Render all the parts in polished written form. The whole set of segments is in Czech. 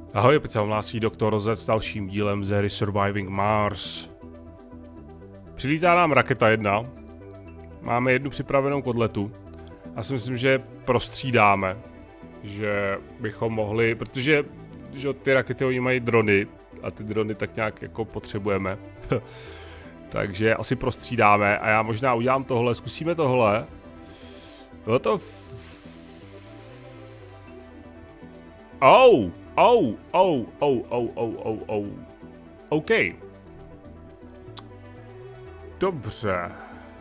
Ahoj, opět se hlásí doktor Z s dalším dílem z hry Surviving Mars. Přilítá nám raketa 1. Máme jednu připravenou kotletu. Já si myslím, že prostřídáme. Že bychom mohli, protože že ty rakety oni mají drony a ty drony tak nějak jako potřebujeme. Takže asi prostřídáme a já možná udělám tohle, zkusíme tohle. Bylo to OK. Dobře.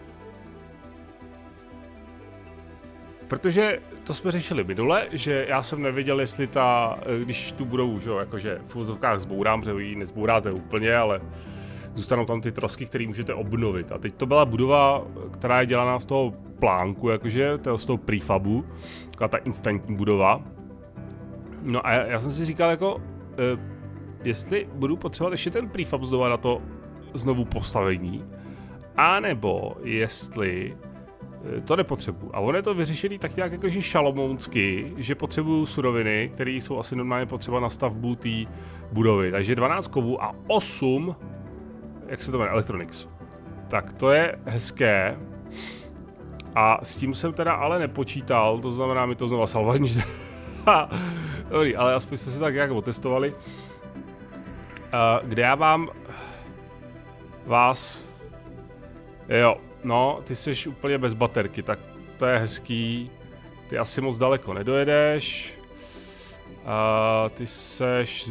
Protože to jsme řešili minule, že já jsem nevěděl, jestli když tu budou, že jo, jakože v úzovkách zbourám, že ji nezbouráte úplně, ale zůstanou tam ty trosky, které můžete obnovit. A teď to byla budova, která je dělaná z toho plánku, jakože, z toho prefabu, taková ta instantní budova. No a já jsem si říkal, jako, jestli budu potřebovat ještě ten prefab znova na to znovu postavení, anebo jestli to nepotřebuji. A on je to vyřešený tak nějak jakože šalomounsky, že potřebuju suroviny, které jsou asi normálně potřeba na stavbu té budovy. Takže 12 kovů a 8, jak se to jmenuje, Electronics. Tak to je hezké. A s tím jsem teda ale nepočítal, to znamená mi to znova salvanič. Dobrý, ale aspoň jsme se tak nějak otestovali. Kde já mám vás... Jo, no, ty jsi úplně bez baterky, tak to je hezký. Ty asi moc daleko nedojedeš. Ty seš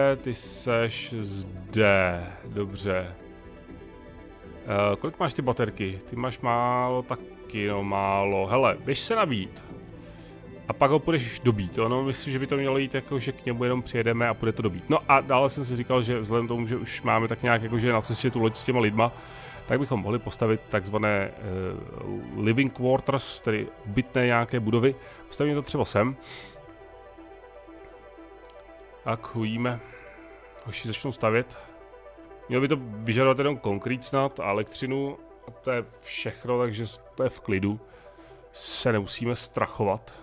zde. Dobře. Kolik máš ty baterky? Ty máš málo, taky no málo. Hele, běž se nabít. A pak ho půjdeš dobít, jo? No, myslím, že by to mělo jít jako, že k němu jenom přijedeme a půjde to dobít. No a dále jsem si říkal, že vzhledem k tomu, že už máme tak nějak jakože na cestě tu loď s těma lidma, tak bychom mohli postavit takzvané living quarters, tedy bytné nějaké budovy. Postavíme to třeba sem. Tak uvidíme, hoši začnou stavět. Mělo by to vyžadovat jenom konkrét snad a elektřinu. A to je všechno, takže to je v klidu. Se nemusíme strachovat.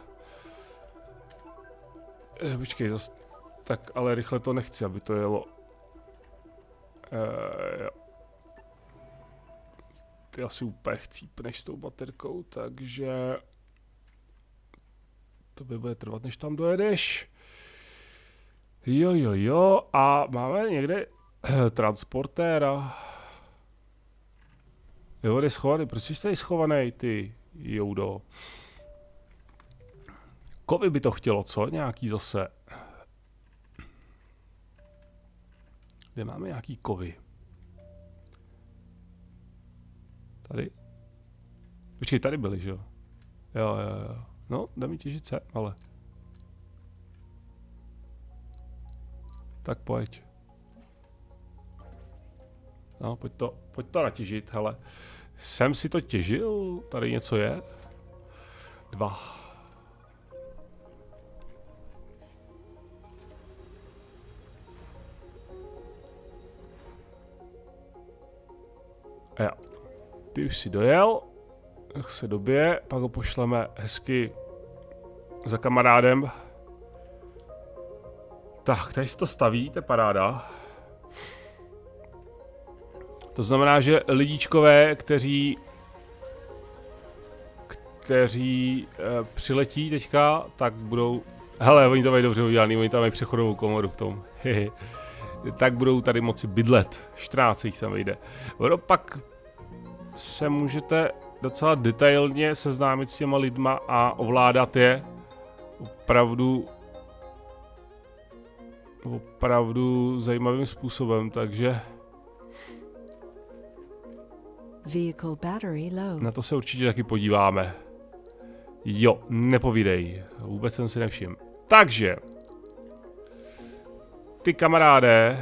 Počkej, zas tak ale rychle to nechci, aby to jelo. Jo. Ty asi úplně chcípneš s tou baterkou, takže to by bude trvat, než tam dojedeš. Jo, a máme někde transportéra. Jo, on je schovaný, proč jsi tady schovaný, ty joudo? Kovy by to chtělo, co? Nějaký zase. Kde máme nějaký kovy? Tady? Počkej, tady byly, že jo? Jo. No, dá mi těžit sem, ale. Tak pojď. No, pojď to natěžit, hele. Jsem si to těžil? Tady něco je? 2. Jo. Ty už si dojel, tak se dobije, pak ho pošleme hezky za kamarádem. Tak, tady se to staví, to je paráda. To znamená, že lidíčkové, kteří přiletí teďka, tak budou... Hele, oni to mají dobře udělaný, oni tam mají přechodovou komoru v tom. Tak budou tady moci bydlet. 14 jich tam vyjde. Ono pak se můžete docela detailně seznámit s těma lidma a ovládat je opravdu zajímavým způsobem, takže na to se určitě taky podíváme. Jo, nepovídej, vůbec jsem si nevšiml. Takže ty kamaráde,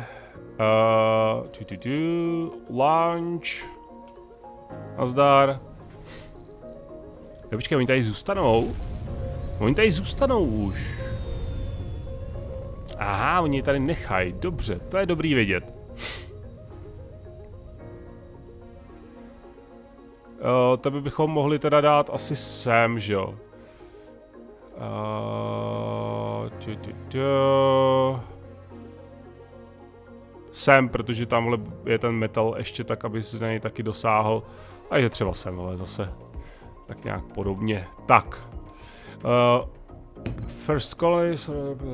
lunch, nazdar. Počkej, oni tady zůstanou? Oni tady zůstanou už. Aha, oni je tady nechají, dobře, to je dobrý vědět. To bychom mohli teda dát asi sem, že jo? sem, protože tamhle je ten metal ještě tak, aby se na něj taky dosáhl. Takže třeba sem, ale zase tak nějak podobně. Tak. First colonies.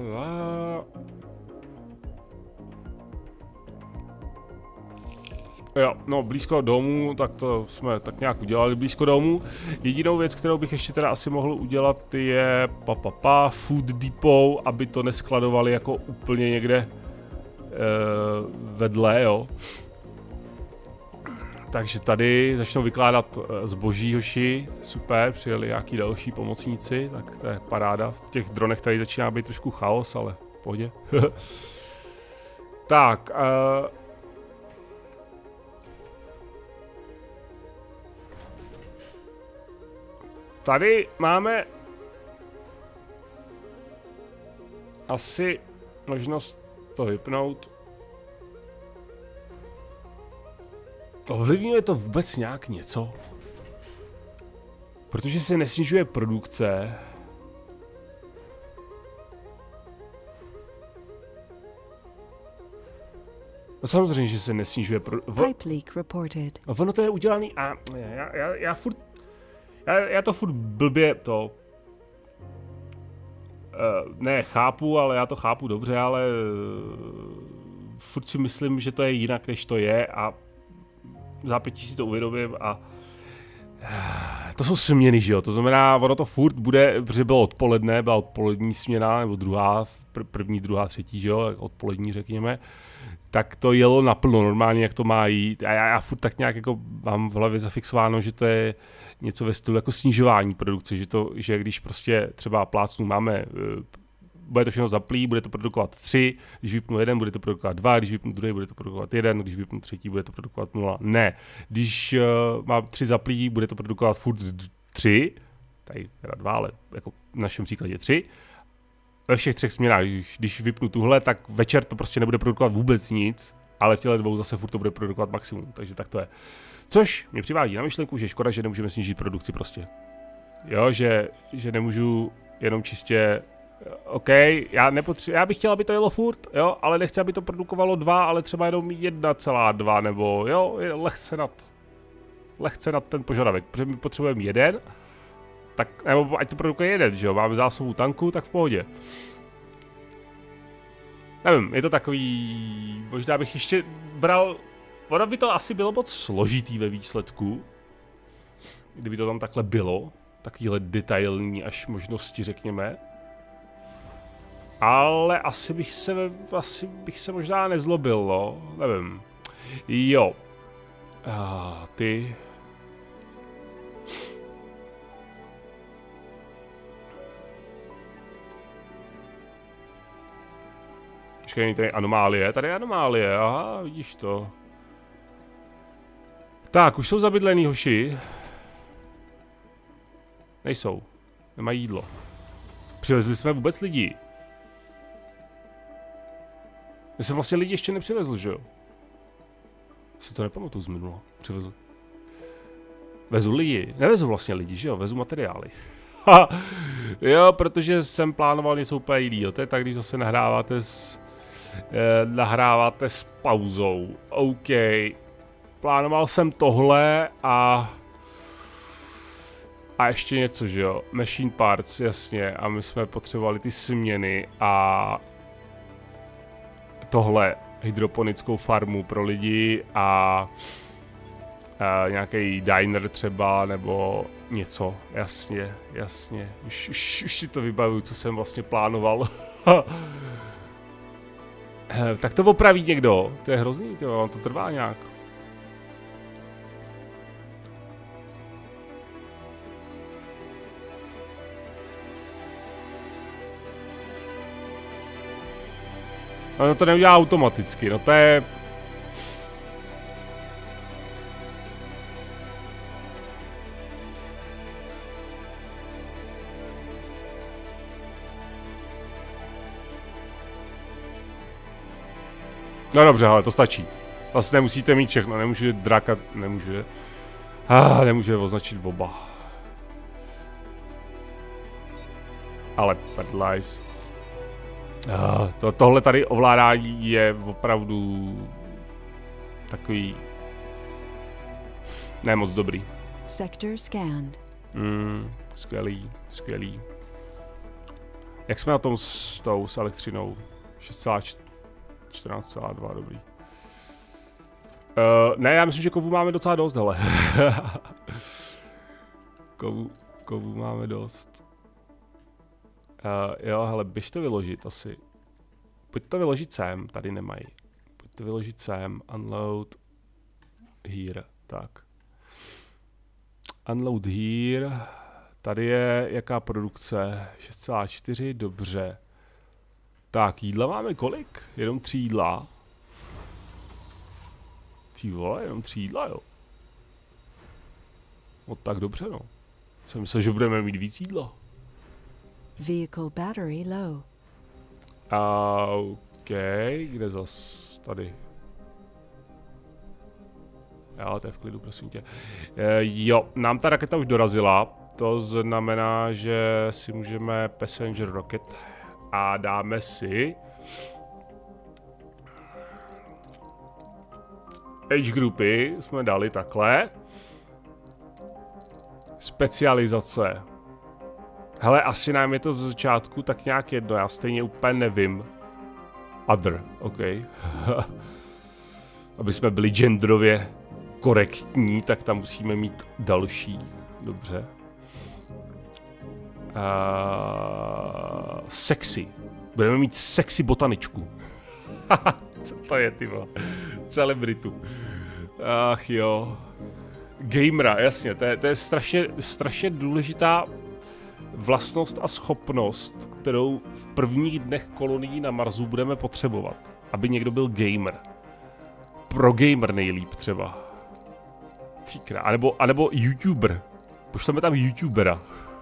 Jo, no blízko domů, tak to jsme tak nějak udělali blízko domů. Jedinou věc, kterou bych ještě teda asi mohl udělat, je food depot, aby to neskladovali jako úplně někde vedle, jo. Takže tady začnou vykládat zboží hoši, super, přijeli nějaký další pomocníci, tak to je paráda. V těch dronech tady začíná být trošku chaos, ale v pohodě. Tak, tady máme asi možnost to vypnout. Ovlivňuje to vůbec nějak něco? Protože se nesnižuje produkce. No samozřejmě, že se nesnižuje ono to je udělaný a já to furt blbě to ne chápu, ale já to chápu dobře, ale furt si myslím, že to je jinak, než to je a zápětí si to uvědomím a to jsou směny, že jo, to znamená, ono to furt bude, protože bylo odpoledne, byla odpolední směna, nebo druhá, první, druhá, třetí, že jo, odpolední řekněme, tak to jelo naplno normálně, jak to má jít a já furt tak nějak jako mám v hlavě zafixováno, že to je něco ve stylu jako snižování produkce, že když prostě třeba plácnu máme, bude to všechno zaplý, bude to produkovat 3, když vypnu 1, bude to produkovat 2, když vypnu druhý, bude to produkovat 1, když vypnu třetí, bude to produkovat 0. Ne, když mám 3 zaplý, bude to produkovat furt 3, tady teda 2, ale jako v našem příkladě 3. Ve všech 3 směnách, když vypnu tuhle, tak večer to prostě nebude produkovat vůbec nic, ale v těle dvou zase furt to bude produkovat maximum, takže tak to je. Což mě přivádí na myšlenku, že škoda, že nemůžeme snížit produkci prostě. Jo, že nemůžu jenom čistě, OK, já bych chtěl, aby to jelo furt, jo, ale nechci, aby to produkovalo 2, ale třeba jenom 1,2, nebo jo, lehce nad ten požadavek, protože my potřebujeme 1, tak, nebo ať to produkuje 1, že jo, máme zásobu tanku, tak v pohodě. Nevím, je to takový, možná bych ještě bral, ono by to asi bylo moc složitý ve výsledku, kdyby to tam takhle bylo, takovýhle detailní až možnosti, řekněme. Ale asi bych se možná nezlobil, no, nevím. Jo. Ty. Počkej, tady je anomálie, aha, vidíš to. Tak, už jsou zabydlený hoši. Nejsou, nemají jídlo. Přivezli jsme vůbec lidi. Já jsem vlastně lidi ještě nepřivezl, že jo? Si to nepamatuju z minula. Přivezl. Vezu lidi. Nevezu vlastně lidi, že jo? Vezu materiály. Jo, protože jsem plánoval něco úplně jiného. To je tak, když zase nahráváte s pauzou. OK. Plánoval jsem tohle a ještě něco, že jo? Machine parts, jasně. A my jsme potřebovali ty směny a tohle hydroponickou farmu pro lidi a nějaký diner třeba, nebo něco, jasně, už si to vybavuju, co jsem vlastně plánoval. Tak to opraví někdo, to je hrozný, to trvá nějak. No to neudělá automaticky, no to je... No dobře, ale to stačí. Vlastně nemusíte mít všechno, nemůžu drákat, nemůžu je označit oba. Ale prdlajs. Tohle tady ovládání je opravdu takový ne moc dobrý. Sector scanned. Skvělý, skvělý. Jak jsme na tom s elektřinou? 6,14,2, dobrý. Ne, já myslím, že kovů máme docela dost, hele. Kovů máme dost. Jo, hele, běž to vyložit asi. Pojď to vyložit sem, tady nemají. Pojď to vyložit sem, unload here, tak. Unload here, tady je jaká produkce, 6,4, dobře. Tak, jídla máme kolik? Jenom 3 jídla. Ty vole, jenom 3 jídla, jo. No tak dobře, no. Jsem myslel, že budeme mít víc jídla. Vehicle battery low. OK, kde zas? Tady. Jo, to je v klidu, prosím tě. Jo, nám ta raketa už dorazila. To znamená, že si můžeme Passenger Rocket a dáme si Age groupy jsme dali takhle. Specializace. Hele, asi nám je to ze začátku tak nějak jedno, já stejně úplně nevím. Other, OK. Aby jsme byli genderově korektní, tak tam musíme mít další. Dobře. Sexy. Budeme mít sexy botaničku. Co to je, ty vole? Celebritu. Ach jo. Gamera, jasně, to je strašně důležitá vlastnost a schopnost, kterou v prvních dnech kolonií na Marsu budeme potřebovat. Aby někdo byl gamer. Pro gamer nejlíp třeba. Týkrá. Anebo YouTuber. Pošleme tam YouTubera.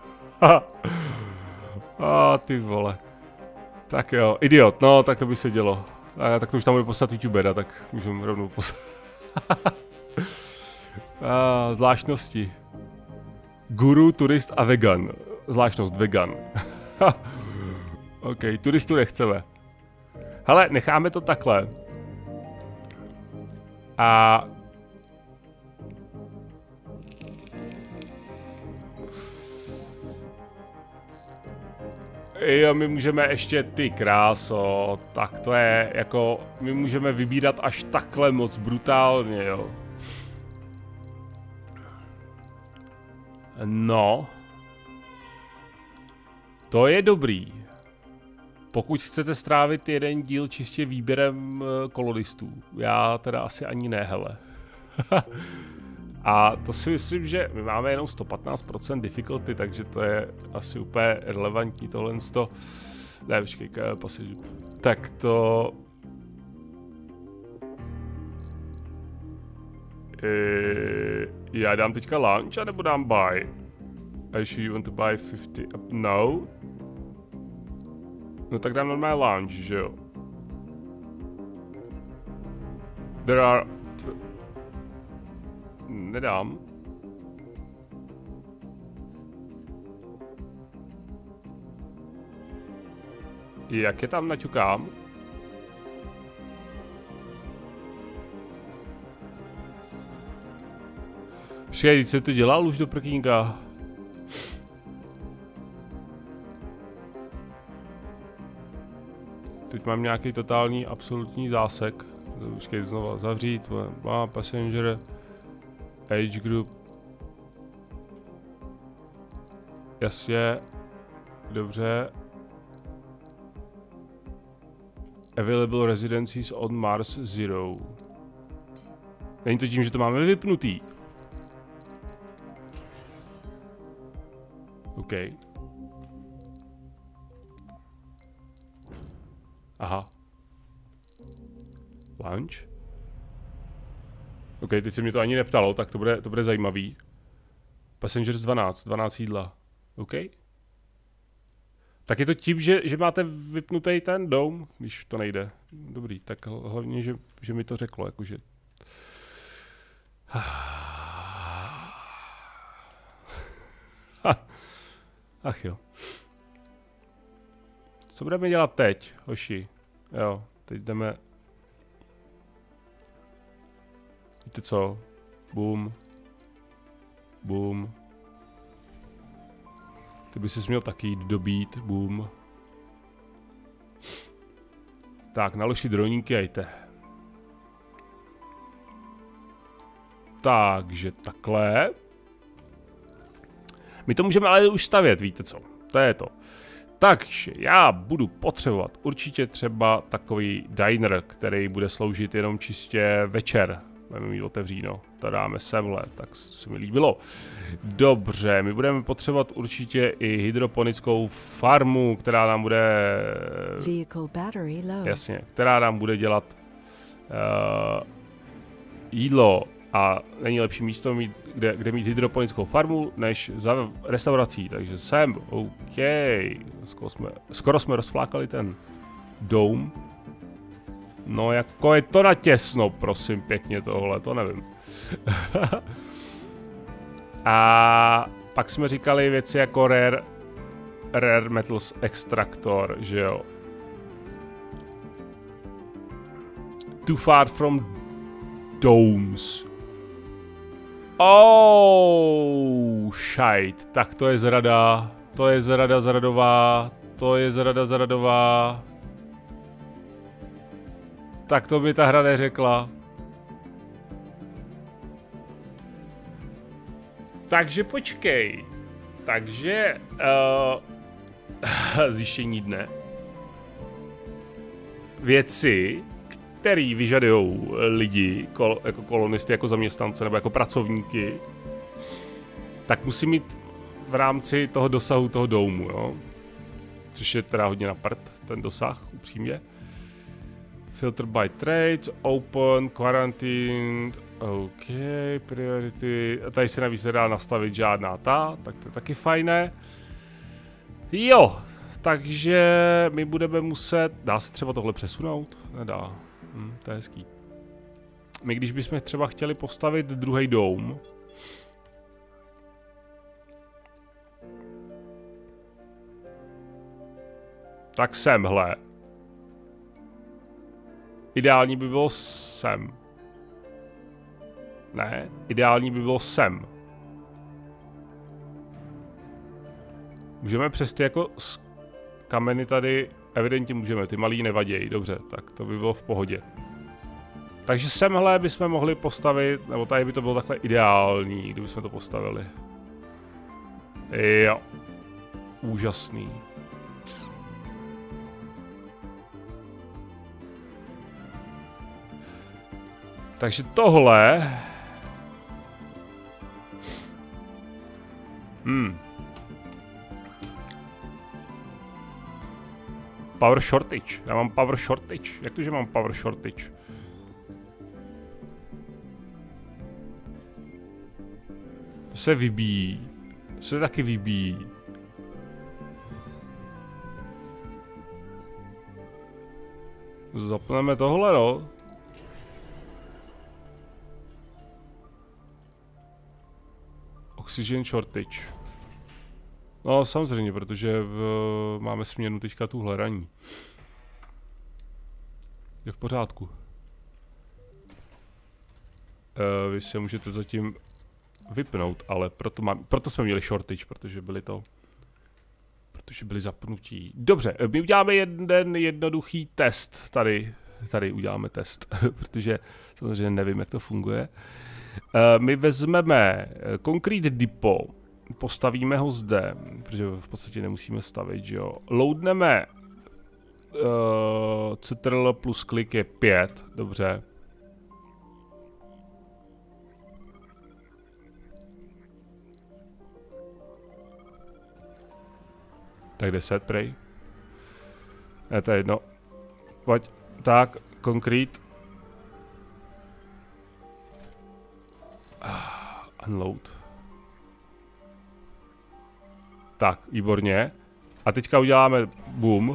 Ty vole. Tak jo, idiot, no, tak to by se dělo. Tak to už tam bude poslat YouTubera, tak můžeme rovnou poslat. Zvláštnosti. Guru, turist a vegan. Zvláštnost vegan. OK, turistu nechceme. Hele, necháme to takhle. A jo, my můžeme ještě, ty kráso, tak to je jako, my můžeme vybírat až takhle moc brutálně, jo. No. To je dobrý. Pokud chcete strávit jeden díl čistě výběrem kolonistů. Já teda asi ani ne, hele. A to si myslím, že my máme jenom 115% difficulty, takže to je asi úplně relevantní tohle. Ne, počkej, pasažu. Tak to... Já dám teďka launch, anebo dám buy? I should you want to buy 50 up? No. No tak dám normálně launch, že jo? There are... Nedám. Jak je tam naťukám? Počkej, teď se to dělal už do prkínka. Teď mám nějaký totální, absolutní zásek. Počkej, znova zavřít. Passenger. Age group. Jasně. Dobře. Available residencies on Mars 0. Není to tím, že to máme vypnutý. OK. Aha. Launch? OK, teď se mě to ani neptalo, tak to bude zajímavý. Passengers 12 jídla. OK. Tak je to tím, že máte vypnutý ten dome, když to nejde. Dobrý, tak hlavně, že mi to řeklo, jakože... Ach jo. Co budeme dělat teď, hoši? Jo, teď jdeme... Víte co? Boom. Boom. Ty by si měl taky jít dobít, boom. Tak, nalož si droníky a jděte. Takže takhle. My to můžeme ale už stavět, víte co? To je to. Takže já budu potřebovat určitě třeba takový diner, který bude sloužit jenom čistě večer. Budeme mít otevříno, to dáme semhle, tak se mi líbilo. Dobře, my budeme potřebovat určitě i hydroponickou farmu, která nám bude... Jasně, která nám bude dělat jídlo. A není lepší místo, kde mít hydroponickou farmu, než za restaurací. Takže sem, OK. Skoro jsme rozflákali ten dome. No jako je to natěsno, prosím pěkně tohle, to nevím. A pak jsme říkali věci jako Rare Metals Extractor, že jo. Too far from domes. Oh, shite. Tak to je zrada. To je zrada zradová. To je zrada zradová. Tak to by ta hra neřekla. Takže počkej. Takže... zjištění dne. Věci, který vyžadují lidi, jako kolonisty, jako zaměstnance nebo jako pracovníky, tak musí mít v rámci toho dosahu toho domu, jo? Což je teda hodně na prd, ten dosah, upřímně. Filter by trades, open, quarantined, OK, priority, a tady se navíc nedá nastavit žádná tak to je taky fajné. Jo, takže my budeme muset, dá se třeba tohle přesunout? Nedá. To je hezký. My když bychom třeba chtěli postavit druhý dům, tak semhle. Ideální by bylo sem. Ne, ideální by bylo sem. Můžeme přes ty jako kameny tady, evidentně můžeme, ty malý nevadějí, dobře, tak to by bylo v pohodě. Takže semhle bychom mohli postavit, nebo tady by to bylo takhle ideální, kdybychom to postavili. Jo. Úžasný. Takže tohle... Power shortage. Já mám power shortage. Jak to, že mám power shortage? To se vybíjí. To se taky vybíjí. Zapneme tohle, no. Oxygen shortage. No samozřejmě, protože máme směnu teďka tuhle raní. Je v pořádku. Vy se můžete zatím vypnout, ale proto jsme měli shortage, protože byli zapnutí. Dobře, my uděláme jeden jednoduchý test. Tady uděláme test, protože samozřejmě nevím, jak to funguje. My vezmeme Concrete Depot, postavíme ho zde, protože v podstatě nemusíme stavit, že jo. Loadneme Ctrl plus klik je 5, dobře. Tak 10 prej. Ne, to je jedno. Pojď, tak, Concrete. Unload. Tak, výborně. A teďka uděláme boom.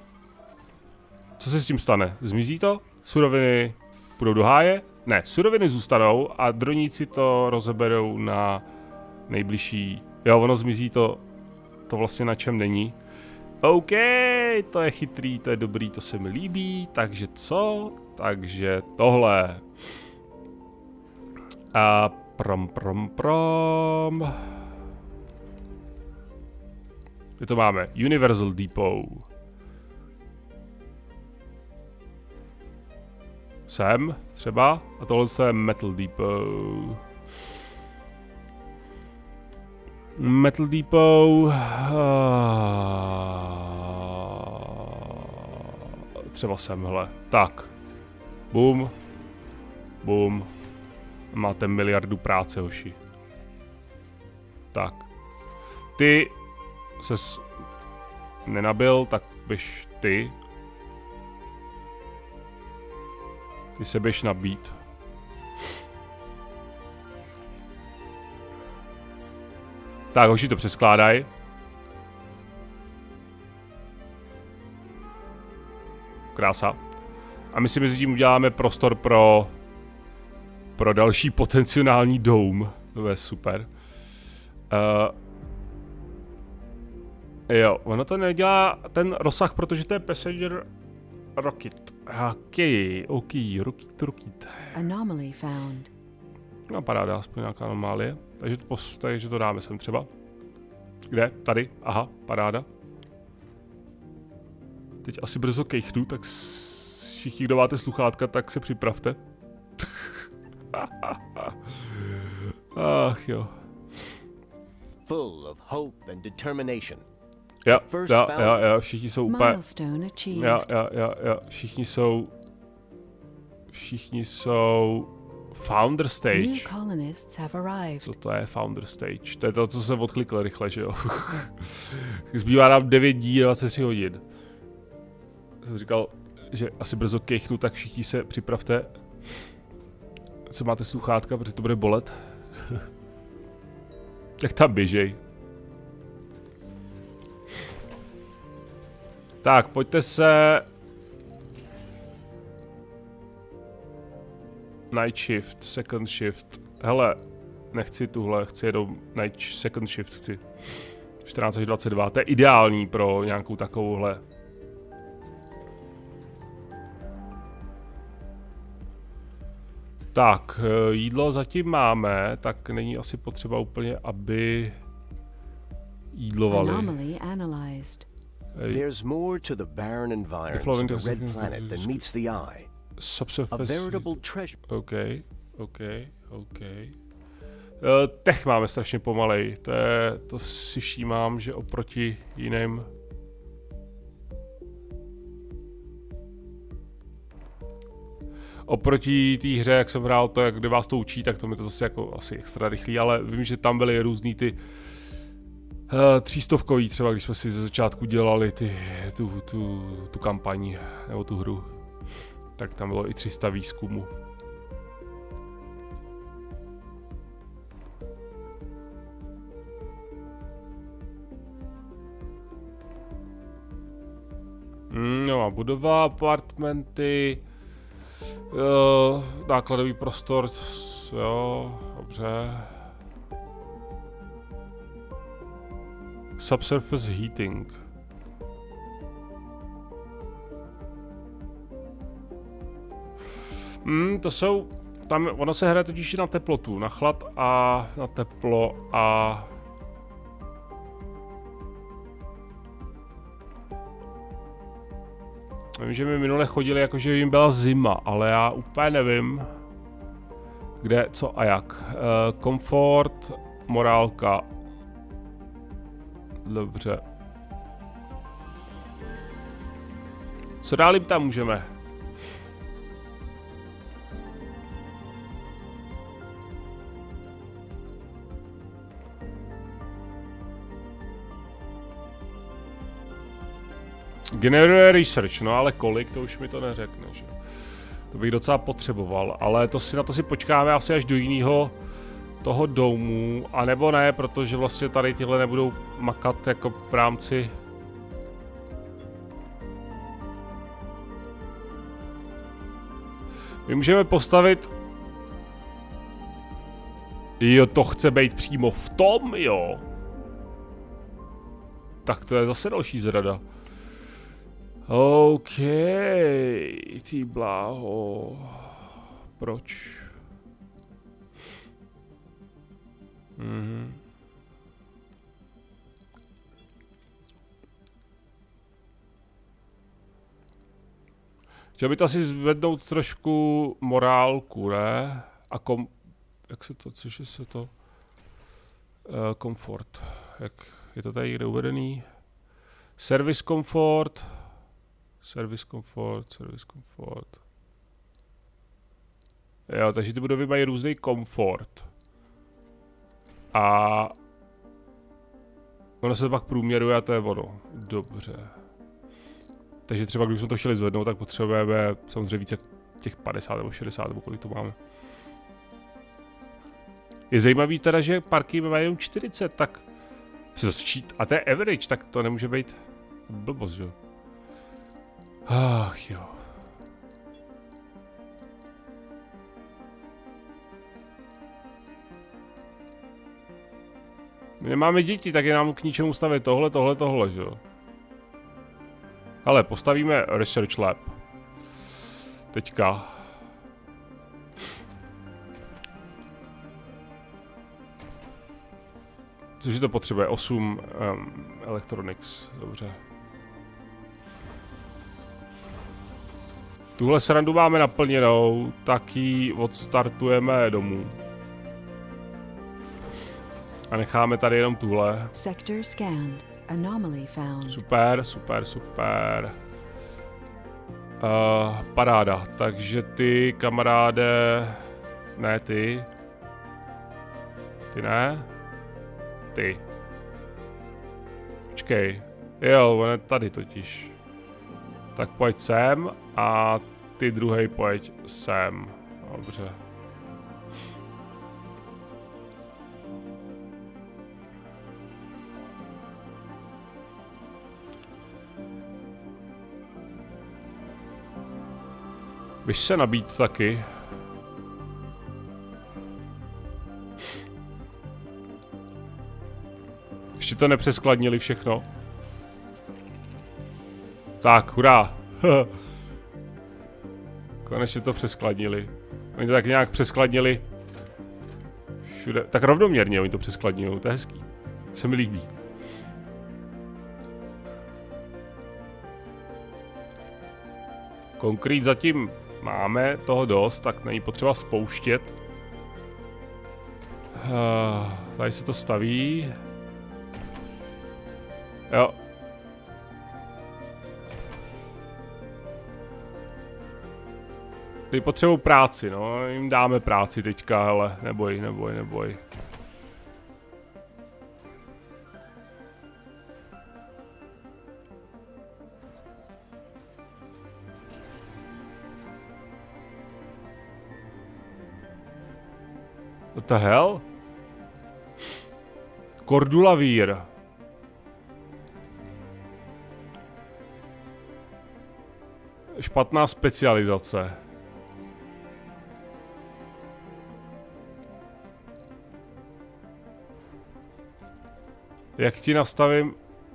Co se s tím stane? Zmizí to? Suroviny půjdou do háje? Ne, suroviny zůstanou a droníci to rozeberou na nejbližší... Jo, ono zmizí to vlastně na čem není. OK, to je chytrý, to je dobrý, to se mi líbí, takže co? Takže tohle. A prom. Kde to máme? Universal Depot. Sem třeba. A tohle je Metal Depot. Metal Depot. Třeba semhle. Tak. Bum. Bum. Máte miliardu práce, hoši. Tak. Ty ses nenabil, tak běž ty. Ty se běž nabít. Tak, hoši to přeskládaj. Krása. A my si mezi tím uděláme prostor pro další potenciální dome. To je super. Jo, ono to nedělá ten rozsah, protože to je Passenger Rocket. OK, Rocket. Anomaly found. No paráda, aspoň nějaká anomálie. Takže to dáme sem třeba. Kde? Tady? Aha, paráda. Teď asi brzo kejchnu, tak všichni, kdo máte sluchátka, tak se připravte. Ach jo. Full of hope and determination. Jo, všichni jsou úplně... Milestone achieved. Jo, všichni jsou... Founder Stage. New colonists have arrived. Co to je Founder Stage? To je to, co jsem odklikl rychle, že jo? Zbývá nám 9 dní, 23 hodin. Jsem říkal, že asi brzo kejchnu, tak všichni se připravte. Co máte sluchátka, protože to bude bolet. Jak tam běžej. Tak, pojďte se... Night shift, second shift. Hele, nechci tuhle, chci jenom night second shift, chci. 14 až 22, to je ideální pro nějakou takovouhle. Tak, jídlo zatím máme, tak není asi potřeba úplně, aby jídlovali. Anomaly analyzed. There's more to the barren environs of the red planet than meets the eye. A veritable treasure. OK. Tech máme strašně pomalej, to si všímám, že oproti jiným... Oproti té hře, jak jsem hrál to, kde vás to učí, tak to mi to zase jako asi extra rychlý, ale vím, že tam byly různý ty 300 třeba, když jsme si ze začátku dělali tu kampaň, nebo tu hru, tak tam bylo i 300 výzkumů. No, budova, apartmenty, nákladový prostor, jo, dobře. Subsurface heating. To jsou, tam ono se hraje totiž na teplotu, na chlad a na teplo a... Vím, že mi minule chodili, jakože jim byla zima, ale já úplně nevím, kde, co a jak. Komfort, morálka. Dobře. Co dál jim tam můžeme? Generuje research, no ale kolik, to už mi to neřekne, že? To bych docela potřeboval, ale na to si počkáme asi až do jiného toho domu, anebo ne, protože vlastně tady tyhle nebudou makat jako v rámci... My můžeme postavit... Jo, to chce být přímo v tom, jo. Tak to je zase další zrada. OK, ty bláho. Proč? Chtěl by to asi zvednout trošku morálku, ne? A jak se to, což se to? Komfort. Jak je to tady někde uvedený? Service komfort. Service komfort, service komfort. Jo, takže ty budovy mají různý komfort. A ono se to pak průměruje a to je ono. Dobře. Takže třeba kdybychom to chtěli zvednout, tak potřebujeme samozřejmě více těch 50 nebo 60, nebo kolik to máme. Je zajímavý teda, že parky mají jenom 40, tak se to sčít. A to je average, tak to nemůže být blbost, jo. Ach jo. My nemáme děti, tak je nám k ničemu stavět tohle, že jo. Ale postavíme Research Lab. Teďka. Což to potřebuje? 8 Electronics, dobře. Tuhle srandu máme naplněnou, tak ji odstartujeme domů. A necháme tady jenom tuhle. Sector scanned. Anomaly found. Super, super, super. Paráda. Takže ty, kamaráde... Ne, ty. Ty ne. Ty. Počkej. Jo, on je tady totiž. Tak pojď sem a ty druhej pojď sem. Dobře. Běž se nabít taky. Ještě to nepřeskladnili všechno. Tak, hurá. Konečně to přeskladnili. Oni to tak nějak přeskladnili. Všude. Tak rovnoměrně oni to přeskladnili, to je hezký. Se mi líbí. Konkrét zatím máme toho dost, tak není potřeba spouštět. Tady se to staví. Jo. Tady potřebuji práci, no, jim dáme práci teďka, ale neboj, neboj, neboj. What the hell? Kordulavír. Špatná specializace. Jak ti nastavím?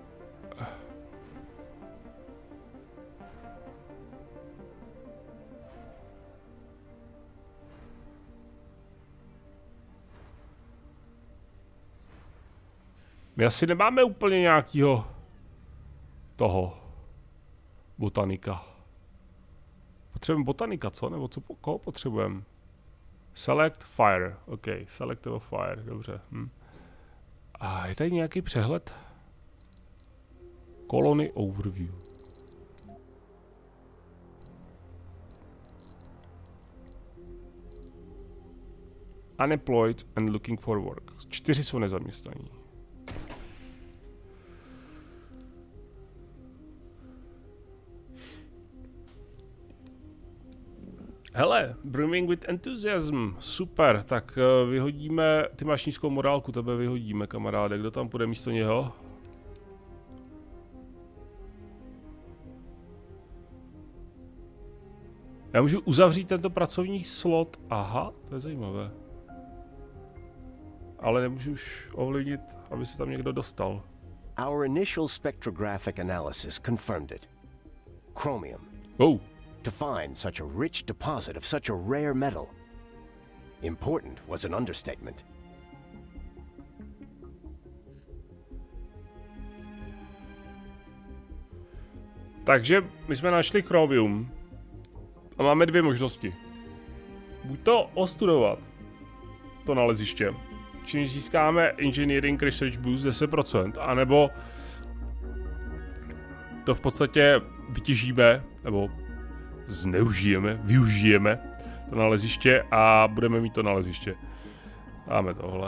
My asi nemáme úplně nějakýho toho botanika. Potřebujeme botanika, co? Nebo co, koho potřebujeme? Select fire. OK, select fire, dobře. A je tady nějaký přehled? Colony overview. Unemployed and looking for work. 4 jsou nezaměstnaní. Hele, brimming with enthusiasm, super, tak vyhodíme, ty máš nízkou morálku, tebe vyhodíme, kamaráde, kdo tam půjde místo něho? Já můžu uzavřít tento pracovní slot, aha, to je zajímavé. Ale nemůžu už ovlivnit, aby se tam někdo dostal. Our initial spectrographic analysis confirmed it. Chromium. Oh. To find such a rich deposit of such a rare metal. Important was an understatement. Takže my jsme našli chromium a máme dvě možnosti. Buď to ostudovat, to naleziště, čímž získáme Engineering Research Boost 10%, anebo to v podstatě vytěžíme, nebo využijeme to naleziště a budeme mít to naleziště. Dáme tohle.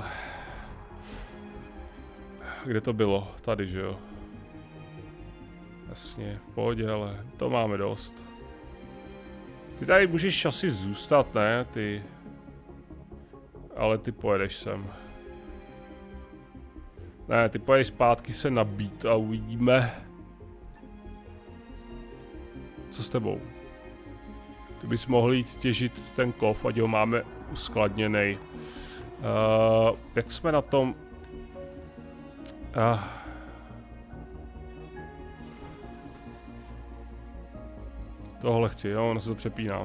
Kde to bylo? Tady, že jo? Jasně, v pohodě, ale to máme dost. Ty tady můžeš asi zůstat, ne? Ty... Ale ty pojedeš sem. Ne, ty pojedeš zpátky se nabít a uvidíme. Co s tebou? Ty bys mohl jít těžit ten kov, ať ho máme uskladněnej. Jak jsme na tom? Tohle chci, jo, ono se to přepíná.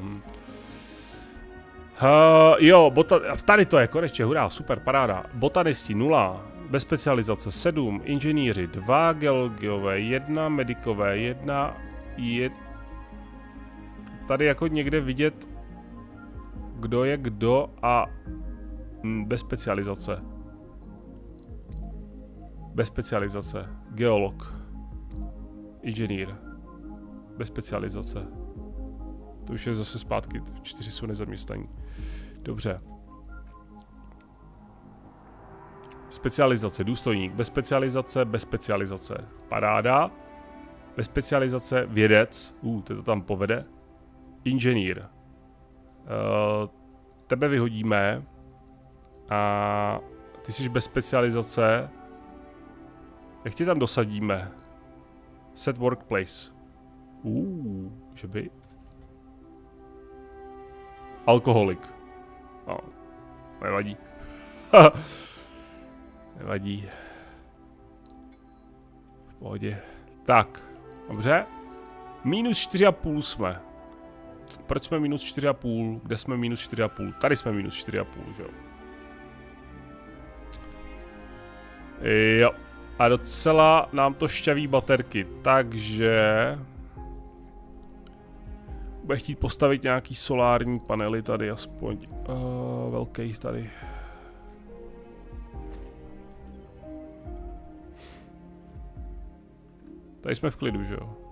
Jo, tady to je, konečně, hurá, super, paráda. Botanisti 0, bez specializace 7, inženýři 2, geologové 1, medikové 1, tady jako někde vidět, kdo je kdo a bez specializace. Bez specializace, geolog, inženýr, bez specializace. To už je zase zpátky, 4 jsou nezaměstnaní. Dobře. Specializace, důstojník, bez specializace, paráda. Bez specializace, vědec, to tam povede. Inženýr. Tebe vyhodíme. A ty jsi bez specializace. Jak tě tam dosadíme? Set workplace. Že by? Alkoholik. Nevadí. Nevadí. V pohodě. Tak, dobře. Minus 4,5 jsme. Proč jsme minus 4,5? Kde jsme minus 4,5? Tady jsme minus 4,5, že jo? Jo. A docela nám to šťaví baterky, takže... Bude chtít postavit nějaký solární panely tady aspoň. Velký tady. Tady jsme v klidu, že jo?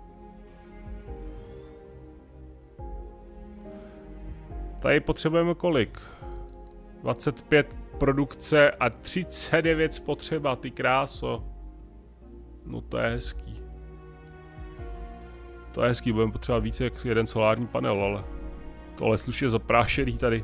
Tady potřebujeme kolik? 25 produkce a 39 spotřeba, ty kráso. No to je hezký. To je hezký, budeme potřebovat více jak jeden solární panel, ale tohle slušně zaprášený tady.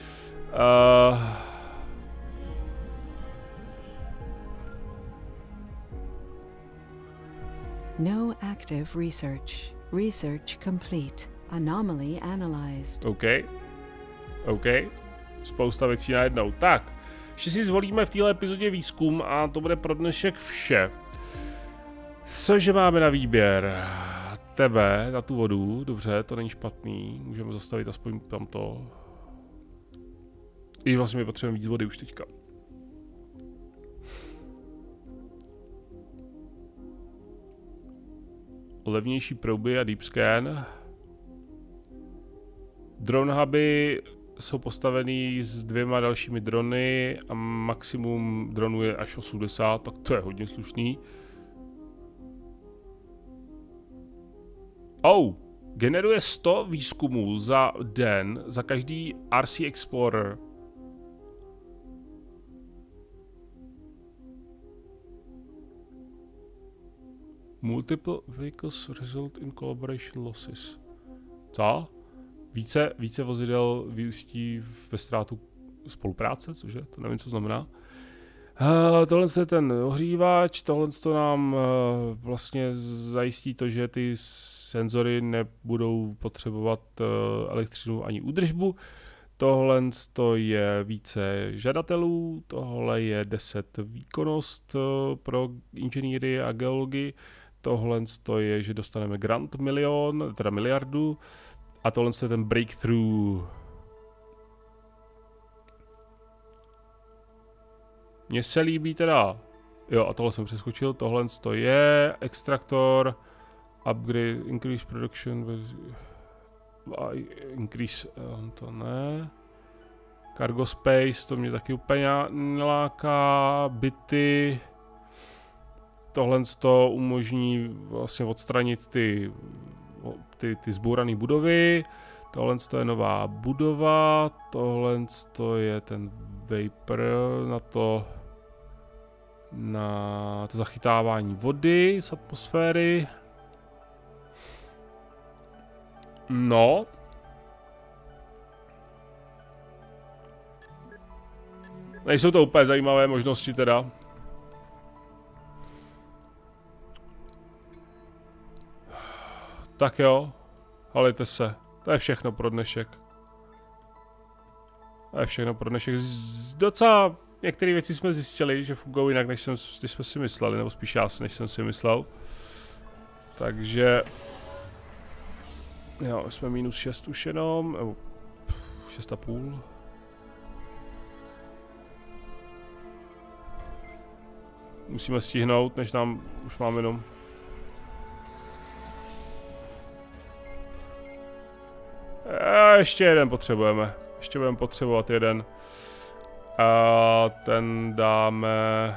No active research. Research complete. Anomaly analyzed. OK. Spousta věcí najednou. Tak, ještě si zvolíme v téhle epizodě výzkum a to bude pro dnešek vše. Cože máme na výběr? Tebe, na tu vodu, dobře, to není špatný, můžeme zastavit aspoň tamto. I vlastně my potřebujeme víc vody už teďka. Levnější prouby a deep scan. Drone huby jsou postavený s 2 dalšími drony a maximum dronů je až 80, tak to je hodně slušný. Generuje 100 výzkumů za den za každý RC Explorer. Multiple vehicles result in collaboration losses. Co? Více vozidel vyústí ve ztrátu spolupráce, cože? To nevím, co znamená. Tohle je ten ohřívač, tohle to nám vlastně zajistí to, že ty senzory nebudou potřebovat elektřinu ani údržbu. Tohle je více žadatelů, tohle je 10 výkonnost pro inženýry a geology, tohle je, že dostaneme grant miliardu a tohle je ten breakthrough. Mně se líbí teda, jo a tohle jsem přeskočil, tohle je extraktor, upgrade, increase production, increase, to ne. Cargo space, to mě taky úplně neláká. Byty. Tohle to umožní vlastně odstranit ty zbourané budovy. Tohle je nová budova. Tohle je ten vapor na to zachytávání vody z atmosféry. No. Nejsou to úplně zajímavé možnosti teda. Tak jo, halejte se. To je všechno pro dnešek. Docela některé věci jsme zjistili, že fungují jinak, než jsme si mysleli, nebo spíš já, než jsem si myslel. Takže... Jo, jsme -6 už jenom, nebo 6,5. Musíme stihnout, než nám už máme jenom. Ještě jeden potřebujeme. Ještě budeme potřebovat jeden. A ten dáme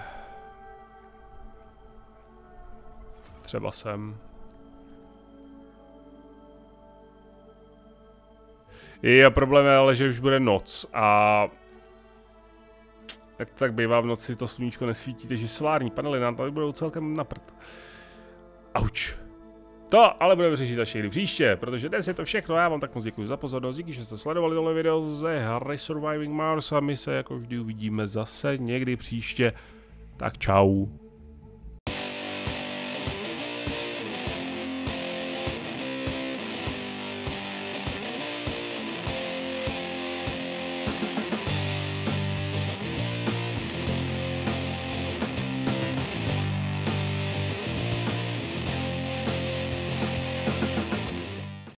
třeba sem. Je problém, ale že už bude noc a jak to tak bývá, v noci to sluníčko nesvítí, takže solární panely nám tady budou celkem na prd. Auč. To ale budeme řešit až někdy příště, protože dnes je to všechno. Já vám tak moc děkuji za pozornost, díky, že jste sledovali tohle video ze hry Surviving Mars a my se jako vždy uvidíme zase někdy příště. Tak čau.